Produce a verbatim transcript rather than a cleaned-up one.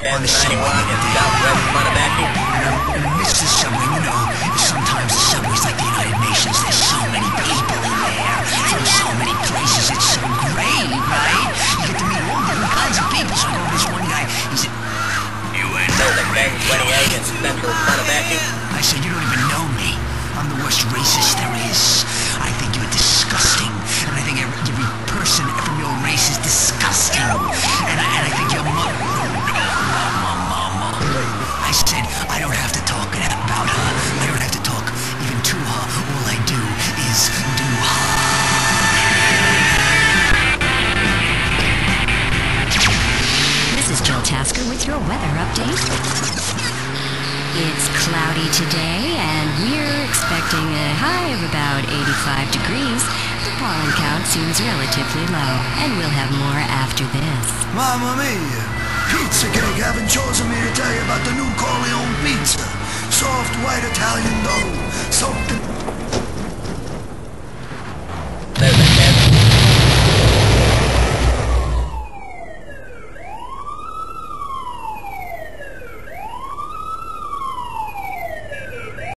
on the subway the other day. In the midst of the subway, you know, sometimes the subway's like the United Nations. There's so many people in there, from so many places. It's so great, right? You get to meet all different kinds of people. So I go to this one guy, he said, you ain't know the gang twenty-eight in Central Panabaki? I said, you don't even know me. I'm the worst racist there is. I think you're disgusting. And I think every, every person from your race is disgusting. And I, and I think your mother... Oh, no, mama, mama. I said, I don't have to talk about her. I don't have to talk even to her. All I do is do her. This is Jill Tasker with your weather update. It's cloudy today, and we're expecting a high of about eighty-five degrees. The pollen count seems relatively low, and we'll have more after this. Mamma mia! Pizza cake haven't chosen me to tell you about the new Corleone pizza. Soft white Italian dough, soaked